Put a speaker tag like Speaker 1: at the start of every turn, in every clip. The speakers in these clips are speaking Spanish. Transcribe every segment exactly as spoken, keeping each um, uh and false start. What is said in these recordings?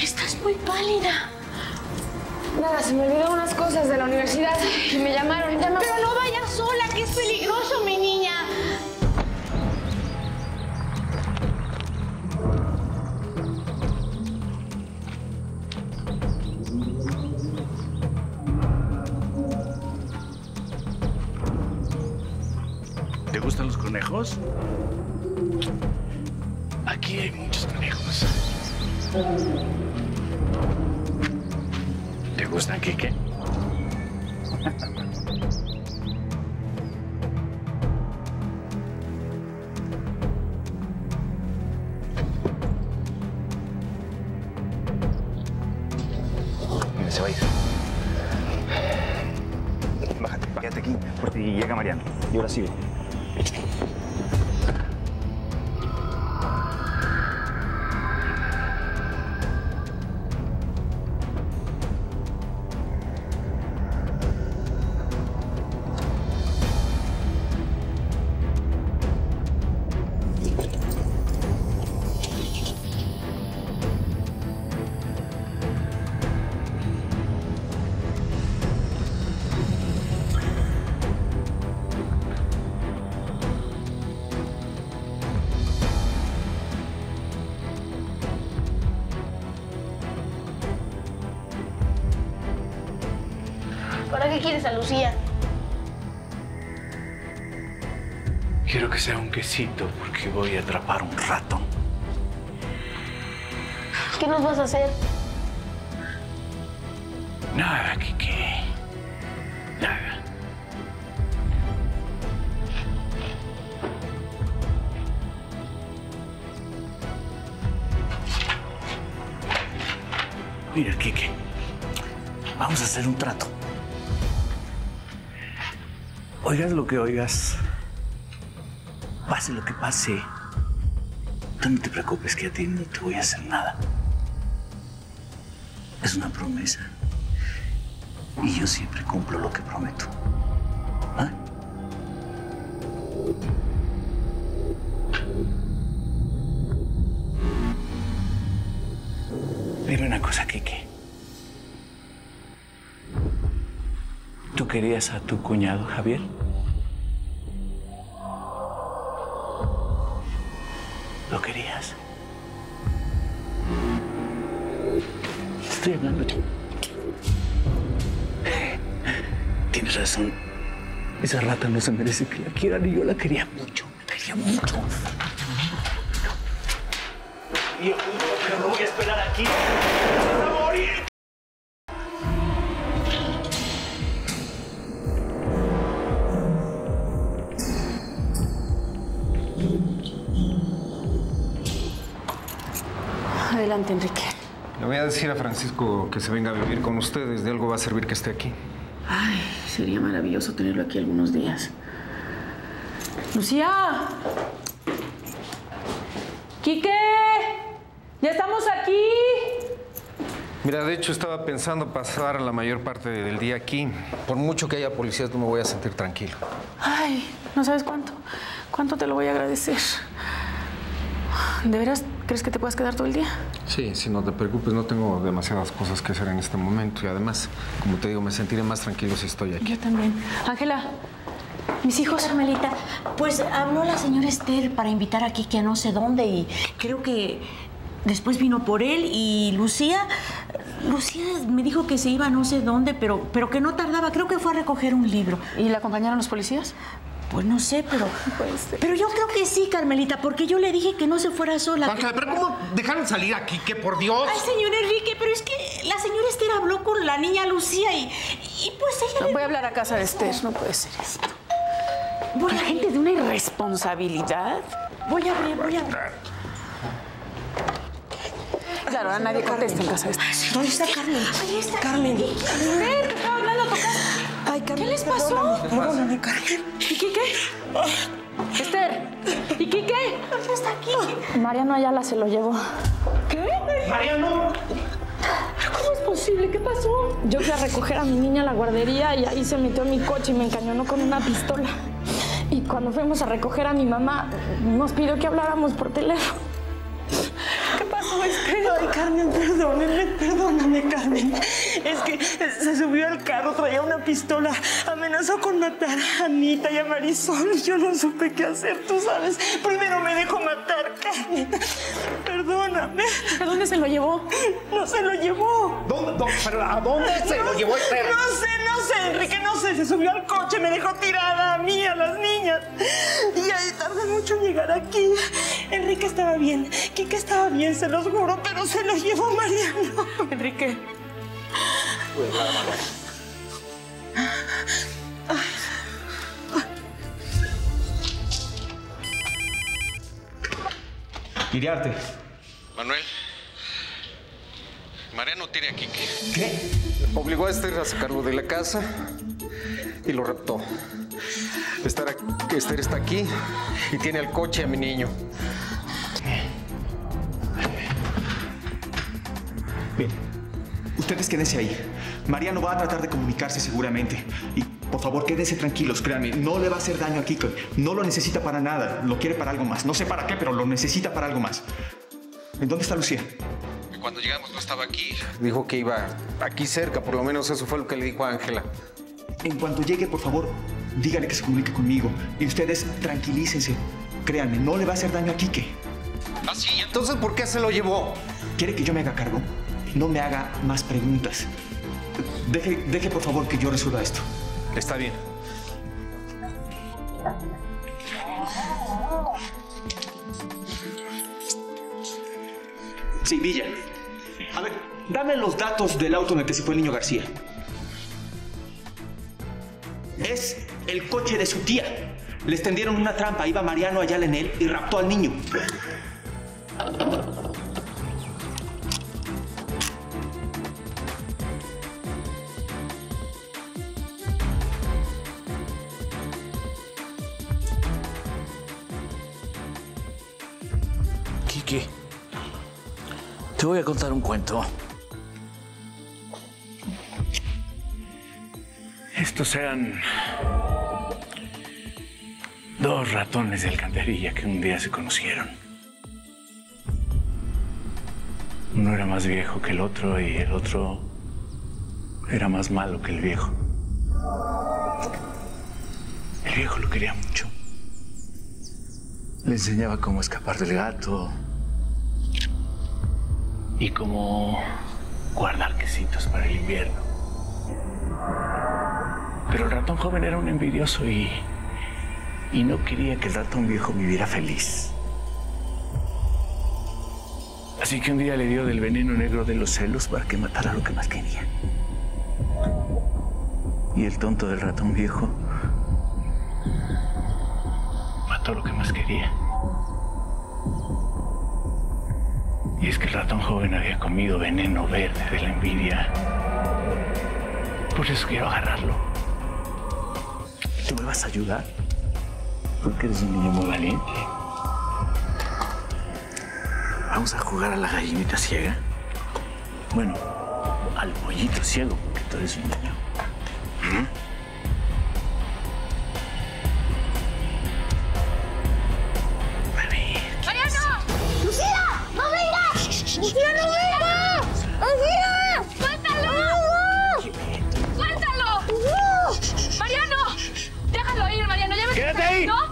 Speaker 1: Estás muy pálida.
Speaker 2: Nada, se me olvidó unas cosas de la universidad y me llamaron. llamaron.
Speaker 1: Pero no vayas sola, que es peligroso, mi niña.
Speaker 3: ¿Te gustan los conejos? Aquí hay muchos conejos. ¿Te gustan, Quique?
Speaker 4: Mira, se va a ir. Bájate, quédate aquí, porque llega Mariano. Y ahora sigue.
Speaker 1: ¿Para qué quieres a Lucía?
Speaker 3: Quiero que sea un quesito porque voy a atrapar un ratón.
Speaker 1: ¿Qué nos vas a hacer?
Speaker 3: Nada, Quique. Nada. Mira, Quique. Vamos a hacer un trato. Oigas lo que oigas, pase lo que pase, tú no te preocupes que a ti no te voy a hacer nada. Es una promesa. Y yo siempre cumplo lo que prometo. ¿Ah? Dime una cosa, Quique. ¿Tú querías a tu cuñado, Javier? ¿Lo querías? Estoy hablando yo. Tienes razón. Esa rata no se merece que la quieran y yo la quería mucho. La quería mucho. Y yo no voy a esperar aquí. ¡Vas a morir!
Speaker 1: Adelante, Enrique.
Speaker 5: Le voy a decir a Francisco que se venga a vivir con ustedes. De algo va a servir que esté aquí.
Speaker 1: Ay, sería maravilloso tenerlo aquí algunos días. ¡Lucía! ¡Quique! ¡Ya estamos aquí!
Speaker 5: Mira, de hecho, estaba pensando pasar la mayor parte del día aquí. Por mucho que haya policías, no me voy a sentir tranquilo.
Speaker 1: Ay, no sabes cuánto. ¿Cuánto te lo voy a agradecer? ¿De veras crees que te puedas quedar todo el día?
Speaker 5: Sí, sí, no te preocupes. No tengo demasiadas cosas que hacer en este momento. Y además, como te digo, me sentiré más tranquilo si estoy aquí.
Speaker 1: Yo también. Ángela, mis hijos.
Speaker 6: Carmelita, pues habló la señora Esther para invitar a Quique a no sé dónde y creo que después vino por él y Lucía... Lucía me dijo que se iba a no sé dónde, pero, pero que no tardaba. Creo que fue a recoger un libro.
Speaker 1: ¿Y la acompañaron los policías?
Speaker 6: Pues no sé, pero...
Speaker 1: No puede ser.
Speaker 6: Pero yo creo que sí, Carmelita, porque yo le dije que no se fuera sola.
Speaker 7: Ángela, pero ¿cómo dejaron salir aquí? ¿Qué, por Dios?
Speaker 6: Ay, señor Enrique, pero es que la señora Esther habló con la niña Lucía y, y pues ella...
Speaker 1: No,
Speaker 6: le
Speaker 1: voy a
Speaker 6: dijo...
Speaker 1: hablar a casa de Esther. No puede ser esto.
Speaker 6: Voy
Speaker 1: La
Speaker 6: a
Speaker 1: gente de una irresponsabilidad.
Speaker 6: Voy a abrir, voy a abrir.
Speaker 1: Claro, a nadie contesta en casa de Esther.
Speaker 6: ¿Dónde está Carmen? Ahí está.
Speaker 2: Carmen.
Speaker 1: Esther, que estaba hablando a tu casa.
Speaker 2: Ay, Carmen.
Speaker 1: ¿Qué les pasó?
Speaker 2: Perdóname, perdóname, Carmen.
Speaker 1: ¿Y Quique? Esther, ¿y Quique?
Speaker 6: ¿Dónde está aquí?
Speaker 2: Mariano Ayala se lo llevó.
Speaker 1: ¿Qué?
Speaker 7: ¡Mariano!
Speaker 1: ¿Pero cómo es posible? ¿Qué pasó?
Speaker 2: Yo fui a recoger a mi niña a la guardería y ahí se metió en mi coche y me encañonó con una pistola. Y cuando fuimos a recoger a mi mamá, nos pidió que habláramos por teléfono.
Speaker 1: ¿Qué pasó, Esther?
Speaker 2: Ay, Carmen, perdónenme.
Speaker 8: Se subió al carro, traía una pistola, amenazó con matar a Anita y a Marisol. Yo no supe qué hacer, tú sabes. Primero me dejó matar, Carmen. Perdóname.
Speaker 1: ¿A dónde se lo llevó?
Speaker 8: No se lo llevó.
Speaker 7: ¿Dónde, dónde, pero ¿a dónde se
Speaker 8: no,
Speaker 7: lo llevó Esther?
Speaker 8: No sé, no sé, Enrique, no sé. Se subió al coche, me dejó tirada a mí, a las niñas. Y ahí tardé mucho en llegar aquí. Enrique estaba bien, Quique estaba bien, se los juro, pero se lo llevó Mariano.
Speaker 1: Enrique.
Speaker 9: Iriarte.
Speaker 5: Manuel, Mariano tiene a Quique.
Speaker 9: ¿Qué?
Speaker 5: Obligó a Esther a sacarlo de la casa y lo raptó. Esther, Esther está aquí y tiene el coche a mi niño.
Speaker 9: Bien, ustedes quédense ahí. Mariano va a tratar de comunicarse seguramente. Y por favor, quédense tranquilos, créanme. No le va a hacer daño a Kiko. No lo necesita para nada. Lo quiere para algo más. No sé para qué, pero lo necesita para algo más. ¿En dónde está Lucía?
Speaker 5: Cuando llegamos no estaba aquí. Dijo que iba aquí cerca, por lo menos eso fue lo que le dijo a Ángela.
Speaker 9: En cuanto llegue, por favor, dígale que se comunique conmigo. Y ustedes tranquilícense. Créanme, no le va a hacer daño a Quique.
Speaker 5: ¿Ah, sí? Entonces, ¿por qué se lo llevó?
Speaker 9: ¿Quiere que yo me haga cargo? No me haga más preguntas. Deje, deje, por favor, que yo resuelva esto.
Speaker 5: Está bien.
Speaker 9: Sí, Villa. A ver, dame los datos del auto en el que se fue el niño García. Es el coche de su tía. Les tendieron una trampa. Iba Mariano Ayala en él y raptó al niño.
Speaker 3: Quique, te voy a contar un cuento. Estos eran dos ratones de alcantarilla que un día se conocieron. Uno era más viejo que el otro y el otro era más malo que el viejo. El viejo lo quería mucho. Le enseñaba cómo escapar del gato y cómo guardar quesitos para el invierno. Pero el ratón joven era un envidioso y, y no quería que el ratón viejo viviera feliz. Así que un día le dio del veneno negro de los celos para que matara lo que más quería. Y el tonto del ratón viejo mató lo que más quería. Y es que el ratón joven había comido veneno verde de la envidia. Por eso quiero agarrarlo. ¿Tú me vas a ayudar? Porque eres un niño muy valiente. ¿Vamos a jugar a la gallinita ciega? Bueno, al pollito ciego, porque tú eres un niño. ¿Mm?
Speaker 10: ¡Lucía, no vengas! ¡Lucía! ¡Suéltalo! ¡Suéltalo! ¡Mariano! ¡Déjalo ir, Mariano! ¡Ya me
Speaker 3: ¡Quédate ahí!
Speaker 10: ¿No?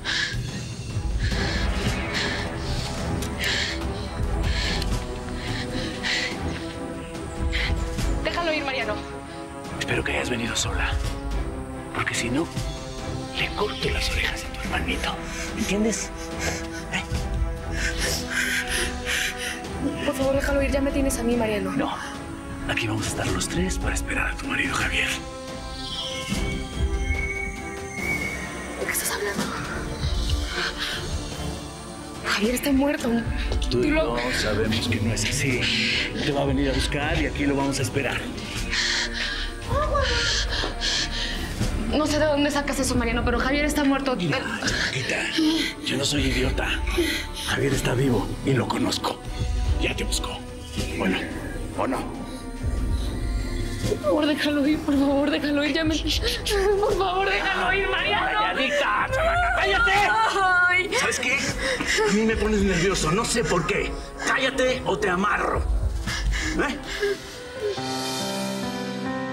Speaker 10: Déjalo ir, Mariano.
Speaker 3: Espero que hayas venido sola. Porque si no, le corto las orejas a tu hermanito. ¿Entiendes? ¿Eh?
Speaker 10: Por favor, déjalo ir. Ya me tienes a mí, Mariano.
Speaker 3: No. Aquí vamos a estar los tres para esperar a tu marido, Javier.
Speaker 10: ¿De qué estás hablando? Javier está muerto.
Speaker 3: Tú y
Speaker 10: lo...
Speaker 3: yo sabemos que no es así. Te va a venir a buscar y aquí lo vamos a esperar.
Speaker 10: No sé de dónde sacas eso, Mariano, pero Javier está muerto.
Speaker 3: Mira, chamaquita, yo no soy idiota. Javier está vivo y lo conozco. Ya te buscó. Bueno, ¿o no?
Speaker 10: Por favor, déjalo ir, por favor, déjalo ir. Ya me... Por favor, déjalo ir, Mariano.
Speaker 3: ¡Calladita, chamaca! ¡Cállate!
Speaker 10: Ay.
Speaker 3: ¿Sabes qué? A mí me pones nervioso, no sé por qué. Cállate o te amarro. ¿Eh?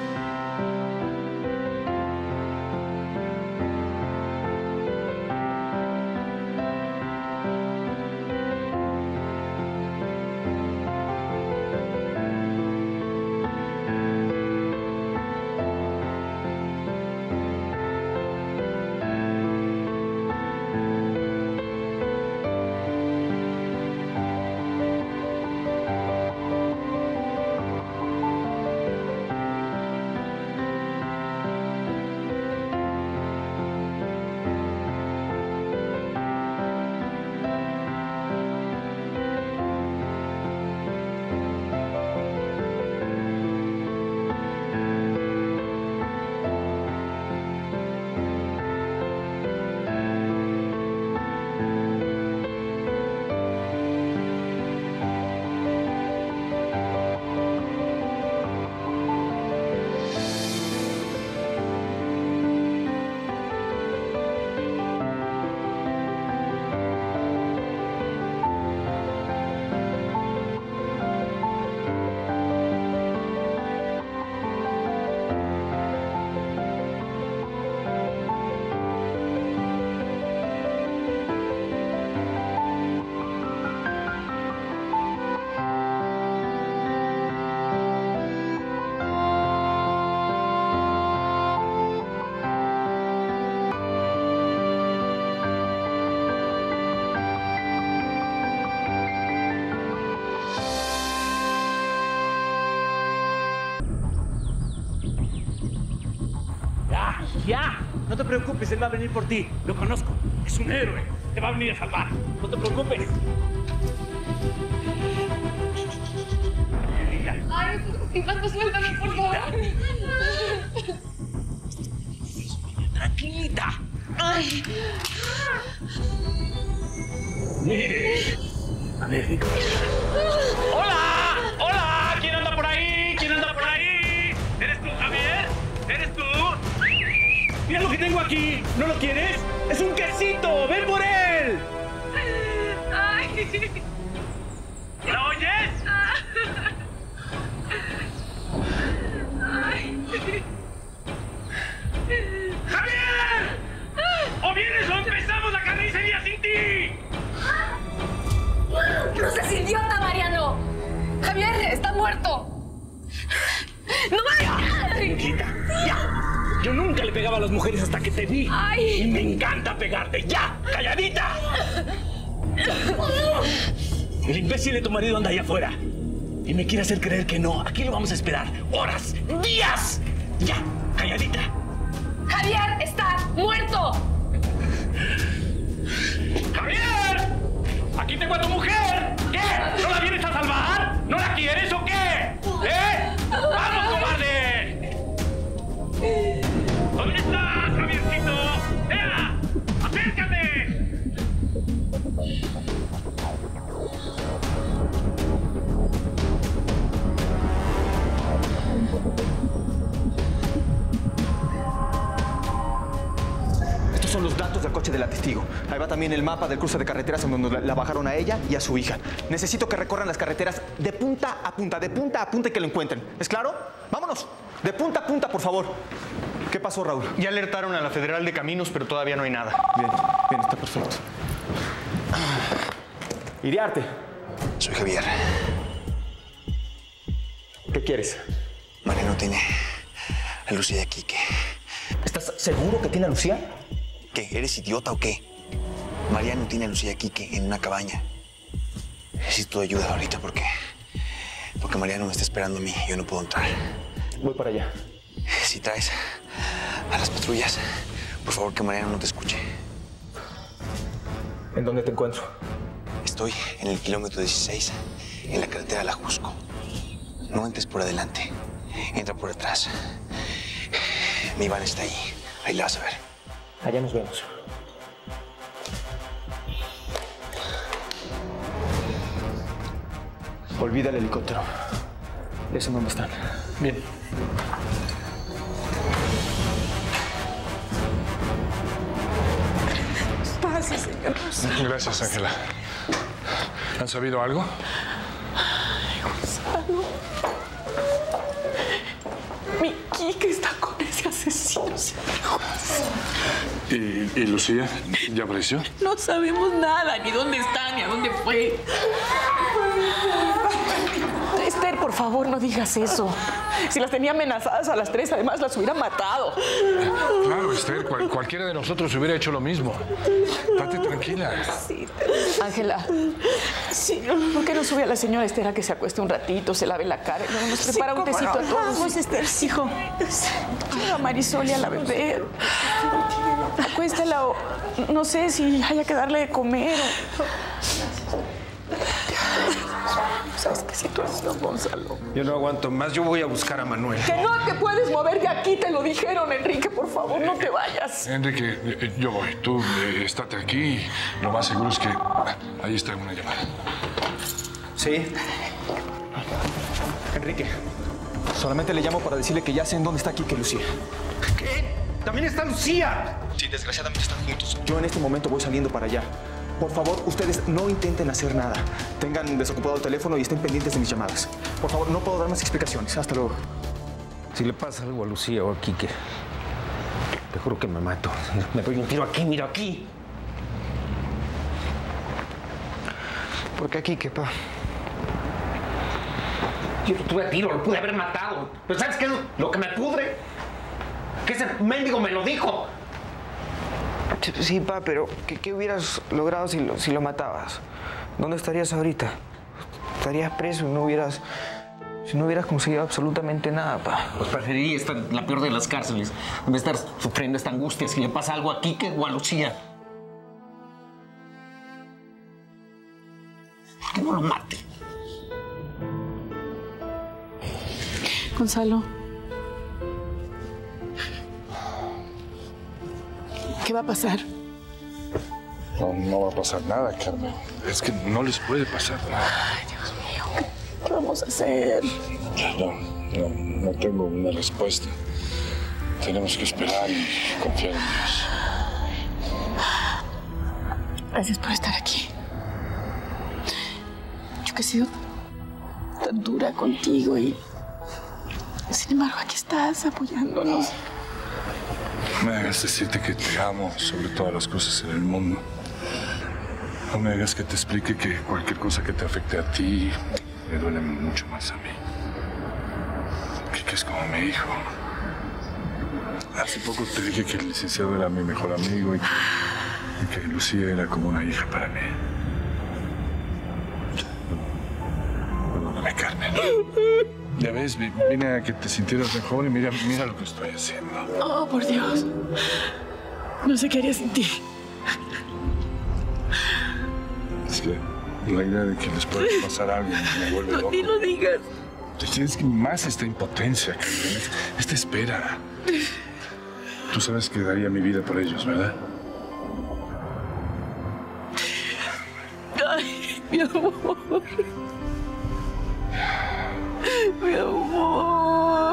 Speaker 3: No te preocupes, él va a venir por ti. Lo conozco. Es un héroe. Te va a venir a salvar. No te preocupes.
Speaker 10: Ay, Infante, suéltame, por favor.
Speaker 3: Tranquilita. Ay. Mire. A ver, digo. ¡Hola! ¡Hola! ¿Quién anda por ahí? ¿Quién anda por ahí? ¿Eres tú, Javier? ¿Eres tú? Mira lo que tengo aquí. ¿No lo quieres? ¡Es un quesito! ¡Ven por él!
Speaker 10: Ay.
Speaker 3: ¿La oyes?
Speaker 10: Ay.
Speaker 3: ¡Javier! ¡O vienes o empezamos la carnicería sin ti!
Speaker 10: ¡No seas idiota, Mariano! ¡Javier está muerto! ¡No vayas!
Speaker 3: Tranquilita, ya. Yo nunca le pegaba a las mujeres hasta que te vi.
Speaker 10: Ay.
Speaker 3: Y me encanta pegarte. ¡Ya! ¡Calladita! El imbécil de tu marido anda allá afuera. Y me quiere hacer creer que no. Aquí lo vamos a esperar. ¡Horas! ¡Días! ¡Ya! ¡Calladita!
Speaker 10: ¡Javier está muerto!
Speaker 3: ¡Javier! ¡Aquí tengo a tu mujer! ¿Qué? ¿No la vienes a salvar? ¿No la quieres o qué? ¿Eh? ¡Vamos, cobarde! ¿Dónde estás, Javiercito? ¡Ea! ¡Acércate!
Speaker 9: Estos son los datos del coche de la testigo. Ahí va también el mapa del cruce de carreteras en donde la, la bajaron a ella y a su hija. Necesito que recorran las carreteras de punta a punta, de punta a punta y que lo encuentren. ¿Es claro? ¡Vámonos! De punta a punta, por favor. ¿Qué pasó, Raúl?
Speaker 11: Ya alertaron a la Federal de Caminos, pero todavía no hay nada.
Speaker 9: Bien, bien, está perfecto. Iriarte.
Speaker 12: Soy Javier.
Speaker 9: ¿Qué quieres?
Speaker 12: Mariano tiene a Lucía y a Quique.
Speaker 9: ¿Estás seguro que tiene a Lucía?
Speaker 12: ¿Qué? ¿Eres idiota o qué? Mariano tiene a Lucía y a Quique en una cabaña. Necesito tu ayuda ahorita porque... Porque Mariano me está esperando a mí y yo no puedo entrar.
Speaker 9: Voy para allá.
Speaker 12: Si traes a las patrullas, por favor que Mariano no te escuche.
Speaker 9: ¿En dónde te encuentro?
Speaker 12: Estoy en el kilómetro dieciséis, en la carretera de la Jusco. No entres por adelante, entra por atrás. Mi van está ahí, ahí la vas a ver.
Speaker 9: Allá nos vemos. Olvida el helicóptero. ¿Eso en dónde están?
Speaker 3: Bien.
Speaker 1: Pase, señor.
Speaker 13: Gracias, Ángela. ¿Han sabido algo?
Speaker 1: Ay, Gonzalo. Mi Quique está con ese asesino.
Speaker 13: ¿Y, y Lucía? ¿Ya apareció?
Speaker 1: No sabemos nada, ni dónde está, ni a dónde fue. Esther, por favor, no digas eso. Si las tenía amenazadas a las tres, además las hubiera matado.
Speaker 13: Claro, Esther, cual, cualquiera de nosotros hubiera hecho lo mismo. Estate tranquila.
Speaker 1: Sí. Ángela, sí. ¿Por qué no sube a la señora Esther a que se acueste un ratito, se lave la cara y luego nos prepara sí, un tecito no. a todos?
Speaker 6: Vamos, Esther,
Speaker 1: hijo. Lleva a Marisol y a la bebé. Acuéstala o no sé si haya que darle de comer o... ¿Sabes qué situación, Gonzalo?
Speaker 5: Yo no aguanto más. Yo voy a buscar a Manuel.
Speaker 1: Que no te puedes mover de aquí, te lo dijeron, Enrique. Por favor, no te vayas.
Speaker 13: Enrique, eh, yo voy. Tú eh, estate aquí. Lo más seguro es que... Ah, ahí está una llamada.
Speaker 9: Sí. Enrique, solamente le llamo para decirle que ya sé en dónde está Quique y Lucía.
Speaker 5: ¿Qué? ¿También está Lucía?
Speaker 9: Sí, desgraciadamente están juntos. Yo en este momento voy saliendo para allá. Por favor, ustedes no intenten hacer nada. Tengan desocupado el teléfono y estén pendientes de mis llamadas. Por favor, no puedo dar más explicaciones. Hasta luego.
Speaker 5: Si le pasa algo a Lucía o a Quique, te juro que me mato. Me doy un tiro aquí, mira, aquí.
Speaker 11: ¿Por qué a Quique, pa?
Speaker 5: Yo lo tuve a tiro, lo pude haber matado. Pero ¿sabes qué es lo que me pudre? Que ese mendigo me lo dijo.
Speaker 11: Sí, pa, pero ¿qué, qué hubieras logrado si lo, si lo matabas? ¿Dónde estarías ahorita? Estarías preso y no hubieras Si no hubieras conseguido absolutamente nada, pa.
Speaker 5: Pues preferiría estar en la peor de las cárceles, en vez de estar sufriendo esta angustia si le pasa algo aquí que o a Lucía. ¿Por qué no lo mate?
Speaker 1: Gonzalo. ¿Qué va a pasar?
Speaker 13: No, no va a pasar nada, Carmen. Es que no les puede pasar nada.
Speaker 1: Ay, Dios mío, ¿qué, qué vamos a hacer?
Speaker 13: No, no, no tengo una respuesta. Tenemos que esperar y confiar en Dios.
Speaker 1: Gracias por estar aquí. Yo que he sido tan dura contigo y... Sin embargo, aquí estás apoyándonos.
Speaker 13: No me hagas decirte que te amo sobre todas las cosas en el mundo. No me hagas que te explique que cualquier cosa que te afecte a ti me duele mucho más a mí. Que es como mi hijo. Hace poco te dije que el licenciado era mi mejor amigo y que, y que Lucía era como una hija para mí. Perdóname, Carmen. Ya ves, vine a que te sintieras mejor y mira, mira lo que estoy haciendo.
Speaker 1: Oh, por Dios. No sé qué haría sin ti.
Speaker 13: Es que la idea de que les pueda pasar algo me vuelve loco.
Speaker 1: No, ni lo digas.
Speaker 13: Es que más esta impotencia, Carmen. Esta espera. Tú sabes que daría mi vida por ellos, ¿verdad?
Speaker 1: Ay, mi amor. Mi amor.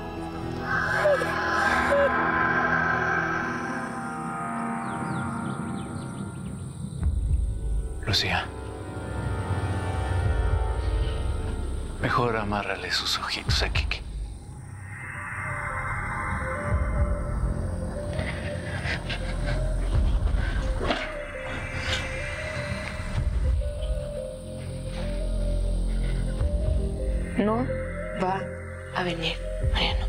Speaker 3: Lucía. Mejor amárrale sus ojitos a Kiki.
Speaker 10: No va a venir, Mariano.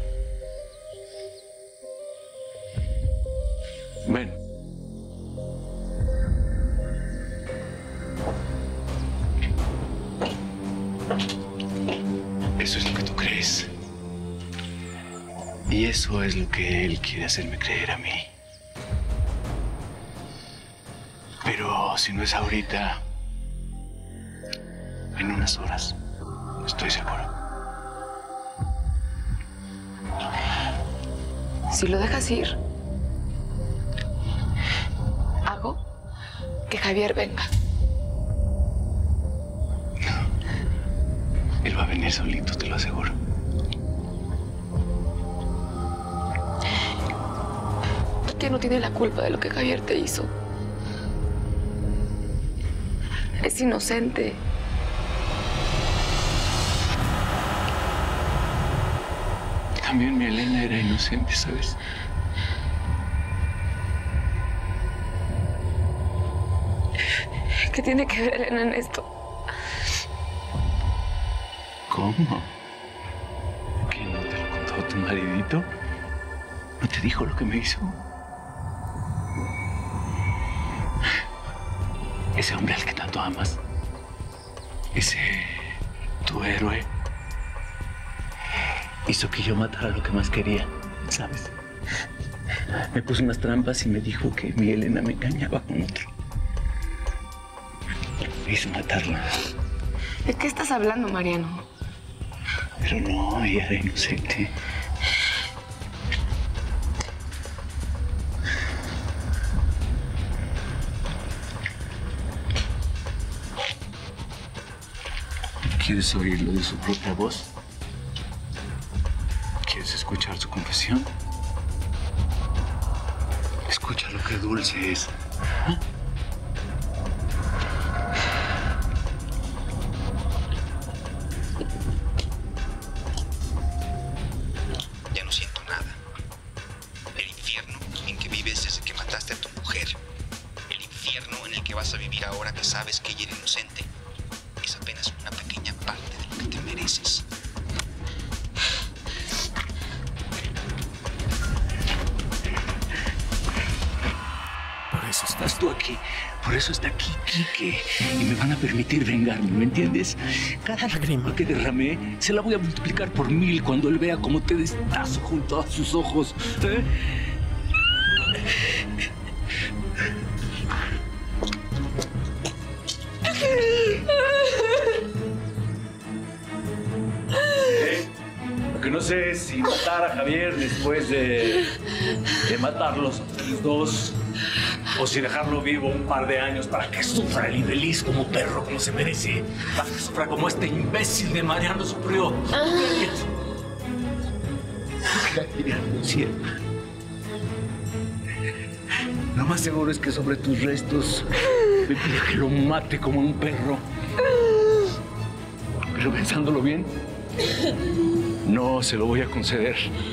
Speaker 3: Ven. Eso es lo que tú crees. Y eso es lo que él quiere hacerme creer a mí. Pero si no es ahorita, en unas horas, estoy seguro.
Speaker 10: Si lo dejas ir, hago que Javier venga.
Speaker 3: Él va a venir solito, te lo aseguro.
Speaker 10: Quique no tiene la culpa de lo que Javier te hizo. Es inocente.
Speaker 3: También mi Elena era inocente, ¿sabes?
Speaker 10: ¿Qué tiene que ver Elena en esto?
Speaker 3: ¿Cómo? ¿Qué no te lo contó tu maridito? ¿No te dijo lo que me hizo? Ese hombre al que tanto amas. Ese tu héroe. Hizo que yo matara lo que más quería, ¿sabes? Me puso unas trampas y me dijo que mi Elena me engañaba con otro. Me hizo matarla.
Speaker 10: ¿De qué estás hablando, Mariano?
Speaker 3: Pero no, ella era inocente. ¿Quieres oírlo de su propia voz? ¿Quieres escuchar su confesión? Escucha lo que dulce es. ¿Ah?
Speaker 12: Ya no siento nada. El infierno en que vives desde que mataste a tu mujer. El infierno en el que vas a vivir ahora que sabes que ella era inocente. Es apenas una pequeña parte de lo que te mereces.
Speaker 3: Por eso estás tú aquí, Por eso está aquí, Quique. Y me van a permitir vengarme, ¿me entiendes? Cada lágrima que derramé se la voy a multiplicar por mil cuando él vea cómo te destazo junto a sus ojos. ¿Eh? Porque no sé si matar a Javier después de, de matarlos a los dos, o si dejarlo vivo un par de años para que sufra el infeliz como perro, como se merece, para que sufra como este imbécil de Mariano sufrió. Lo más seguro es que sobre tus restos me pide que lo mate como un perro. Pero pensándolo bien, no se lo voy a conceder.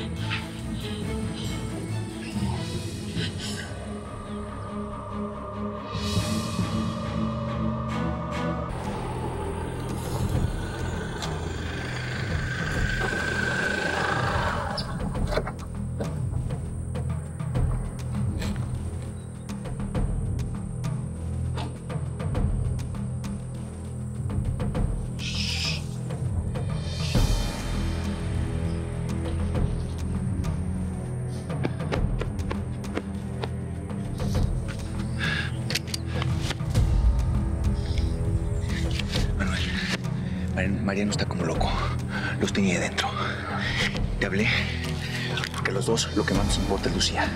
Speaker 12: Mariano está como loco. Los tenía dentro. Te hablé porque a los dos lo que más nos importa es Lucía.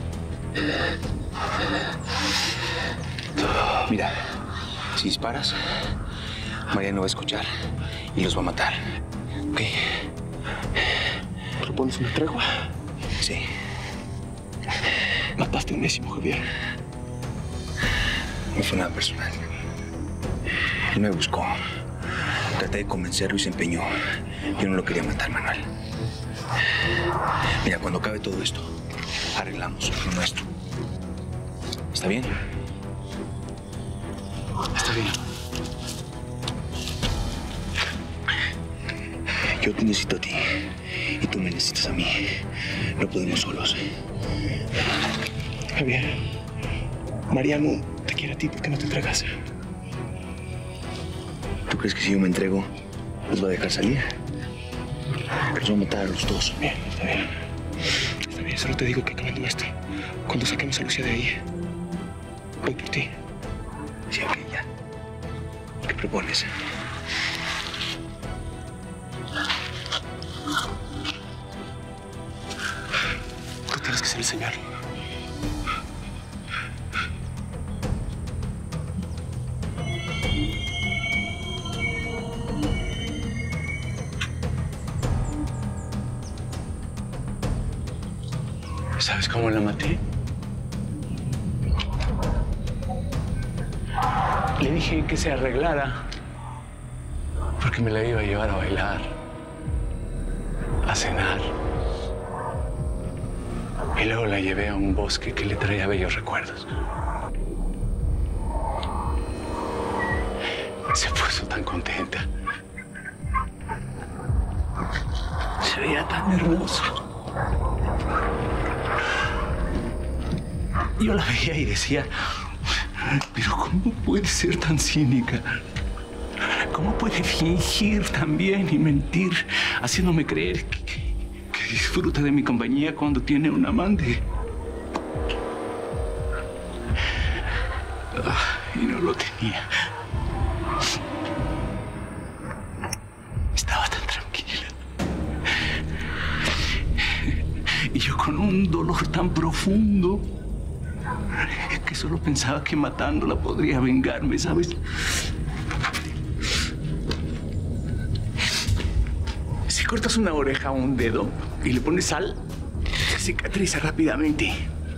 Speaker 12: Mira, si disparas, Mariano va a escuchar y los va a matar. ¿Ok?
Speaker 9: ¿Propones una tregua?
Speaker 12: Sí.
Speaker 9: Mataste a Onésimo, Javier.
Speaker 12: No fue nada personal. Él me buscó. Traté de convencerlo y se empeñó. Yo no lo quería matar, Manuel. Mira, cuando acabe todo esto, arreglamos lo nuestro. ¿Está bien?
Speaker 9: Está bien.
Speaker 12: Yo te necesito a ti y tú me necesitas a mí. No podemos solos.
Speaker 9: Javier, Mariano te quiere a ti, ¿por qué no te entregas?
Speaker 12: ¿Tú crees que si yo me entrego, los va a dejar salir? Los va a matar a los dos.
Speaker 9: Bien, está bien. Está bien, solo te digo que acabando esto, cuando saquemos a Lucía de ahí, voy por ti.
Speaker 12: Sí, ok, ya. ¿Qué propones?
Speaker 9: Tú tienes que ser el señor.
Speaker 3: ¿Sabes cómo la maté? Le dije que se arreglara porque me la iba a llevar a bailar, a cenar. Y luego la llevé a un bosque que le traía bellos recuerdos. Se puso tan contenta. Se veía tan hermoso. Yo la veía y decía, pero ¿cómo puede ser tan cínica? ¿Cómo puede fingir tan bien y mentir, haciéndome creer que, que disfruta de mi compañía cuando tiene un amante? Ah, y no lo tenía. Estaba tan tranquila. Y yo con un dolor tan profundo que solo pensaba que matándola podría vengarme, ¿sabes? Si cortas una oreja o un dedo y le pones sal, se cicatriza rápidamente.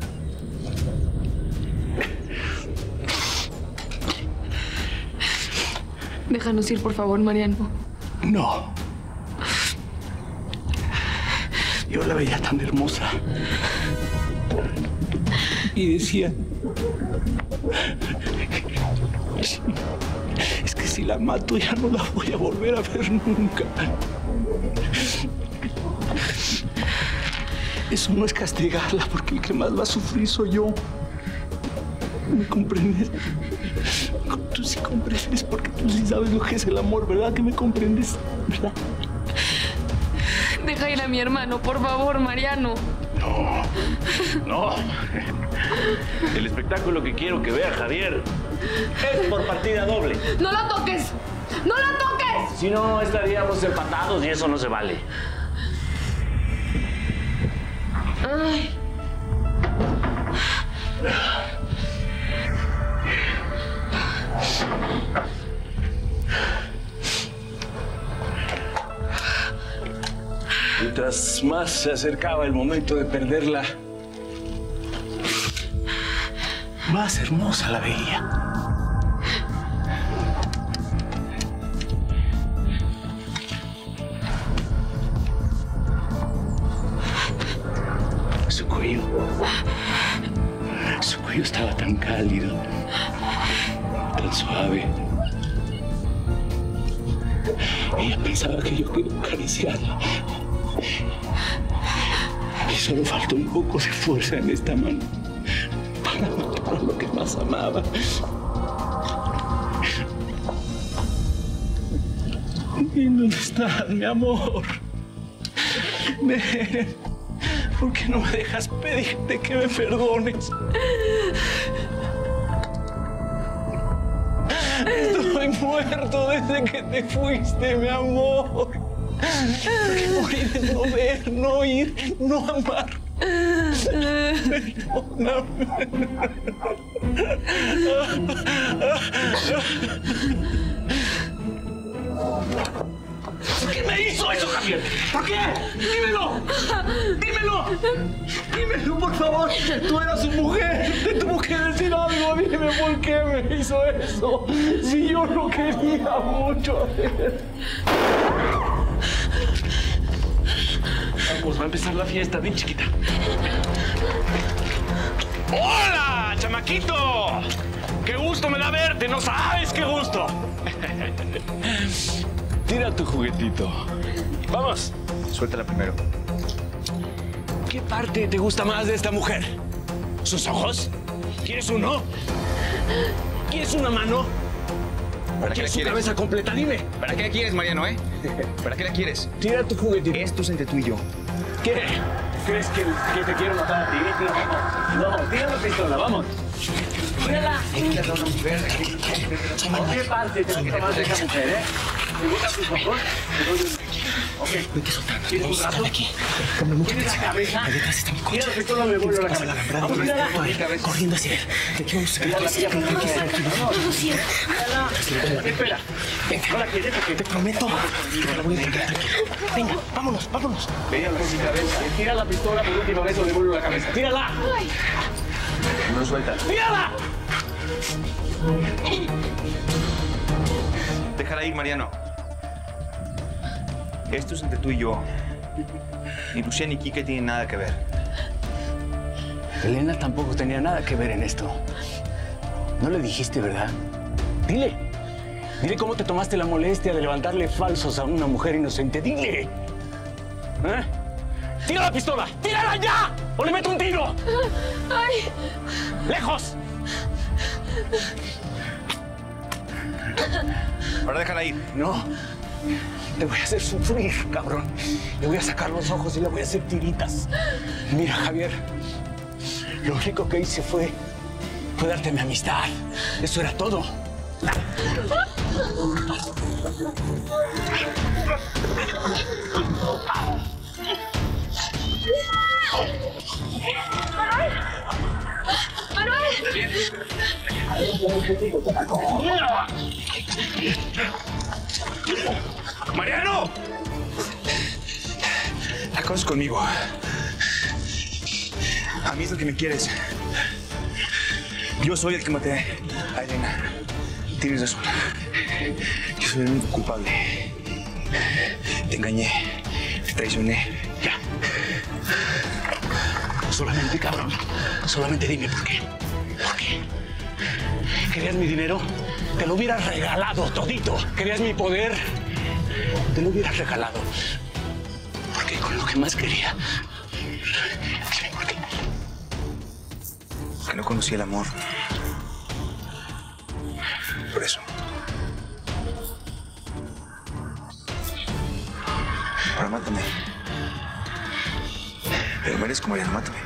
Speaker 10: Déjanos ir, por favor, Mariano.
Speaker 3: No. Yo la veía tan hermosa. Y decía, es que si la mato ya no la voy a volver a ver nunca. Eso no es castigarla, porque el que más va a sufrir soy yo. ¿Me comprendes? Tú sí comprendes porque tú sí sabes lo que es el amor, ¿verdad? Que me comprendes, ¿verdad?
Speaker 10: Deja ir a mi hermano, por favor, Mariano.
Speaker 3: No, no. El espectáculo que quiero que vea Javier es por partida doble.
Speaker 10: ¡No lo toques! ¡No lo toques!
Speaker 3: Si no, estaríamos empatados y eso no se vale.
Speaker 10: Ay.
Speaker 3: Mientras más se acercaba el momento de perderla, más hermosa la veía. Su cuello, su cuello estaba tan cálido, tan suave. Ella pensaba que yo quería acariciarla. Y solo faltó un poco de fuerza en esta mano para matar lo que más amaba. ¿Y dónde estás, mi amor? Ven. ¿Por qué no me dejas pedirte que me perdones? Estoy muerto desde que te fuiste, mi amor. Porque morí de no ver, no oír, no amar. Perdóname. ¿Por qué me hizo eso, Javier? ¿Por qué? ¡Dímelo! ¡Dímelo! ¡Dímelo, por favor! Tú eras su mujer. Te tuvo que decir algo. Dime por qué me hizo eso. Si yo lo quería mucho a ver. Vamos, va a empezar la fiesta. Ven, chiquita. ¡Hola, chamaquito! ¡Qué gusto me da verte! ¡No sabes qué gusto! Tira tu juguetito. Vamos.
Speaker 4: Suéltala primero.
Speaker 3: ¿Qué parte te gusta más de esta mujer? ¿Sus ojos? ¿Quieres uno? ¿Quieres una mano?
Speaker 4: ¿Para qué la
Speaker 3: ¿Quieres su
Speaker 4: quieres?
Speaker 3: cabeza completa? Dime.
Speaker 4: ¿Para qué la quieres, Mariano, eh? ¿Para qué la quieres?
Speaker 3: Tira tu juguetito.
Speaker 4: Esto es entre tú y yo.
Speaker 3: ¿Qué? ¿Crees que, que te quiero matar a ti? No, no, tira la pistola, vamos. ¡Tírala! ¿Qué parte te gusta más de esa mujer, eh? ¿Te gustan sus ojos? Ok.
Speaker 11: Vete soltando.
Speaker 3: ¿Tienes un brazo?
Speaker 11: Aquí. Come mucho.
Speaker 3: ¿Tienes la cabeza?
Speaker 11: Ahí detrás está mi coche.
Speaker 3: Tira la pistola, me vuelvo a la cabeza. Vamos, tírala.
Speaker 11: Corriendo hacia él. De aquí vamos a sacar.
Speaker 3: Espera. ¿No la quieres?
Speaker 11: Te prometo que la voy a entregar tranquila. Venga, vámonos, vámonos.
Speaker 3: Venga, con mi cabeza. Tira la pistola por última vez o devuelvo la cabeza. ¡Tírala!
Speaker 4: No suelta.
Speaker 3: ¡Tírala!
Speaker 4: Déjala ir, Mariano. Esto es entre tú y yo. Ni Lucía ni Kike tienen nada que ver.
Speaker 3: Elena tampoco tenía nada que ver en esto. No le dijiste, ¿verdad? Dile. Dile cómo te tomaste la molestia de levantarle falsos a una mujer inocente. Dile. ¿Eh? ¡Tira la pistola! ¡Tírala ya! ¡O le meto un tiro!
Speaker 10: ¡Ay!
Speaker 3: ¡Lejos!
Speaker 4: Ahora déjala ir.
Speaker 3: No. Le voy a hacer sufrir, cabrón. Le voy a sacar los ojos y le voy a hacer tiritas. Mira, Javier, lo único que hice fue, fue darte mi amistad. Eso era todo.
Speaker 4: ¡Mariano! La cosa es conmigo. A mí es lo que me quieres. Yo soy el que maté a Elena. Tienes razón. Yo soy el único culpable. Te engañé, te traicioné. Ya.
Speaker 3: Solamente, cabrón. Solamente dime por qué. ¿Por qué? ¿Querías mi dinero? Te lo hubieras regalado todito. ¿Querías mi poder? Te lo hubieras regalado. Porque con lo que más quería.
Speaker 4: Que no conocí el amor. por eso. Ahora mátame. Pero merezco, Mariano, mátame.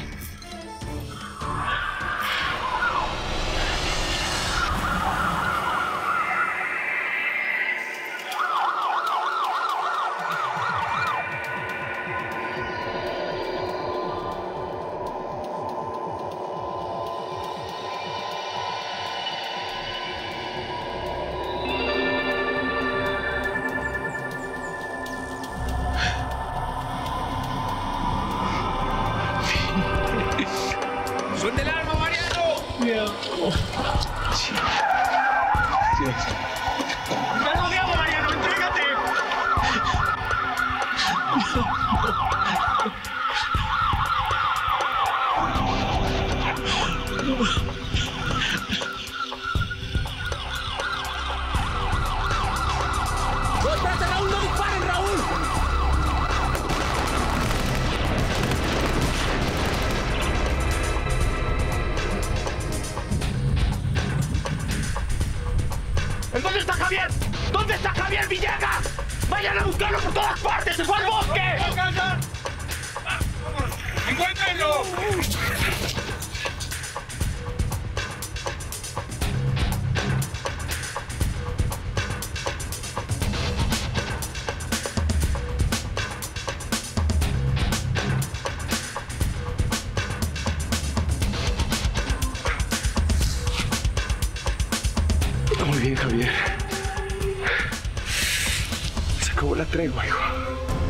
Speaker 14: ¡Suelta el arma, Mariano!
Speaker 4: Sí. Dios.
Speaker 14: ¡Te rodeamos, Mariano! ¡Entrégate! ¡No, espérate, Raúl! ¡No disparen, Raúl! ¿Dónde está Javier? ¿Dónde está Javier Villegas? ¡Vayan a buscarlo por todas partes! ¡Se fue al bosque! ¡Encuéntrenlo!
Speaker 4: Muy bien, Javier. Se acabó la tregua, hijo.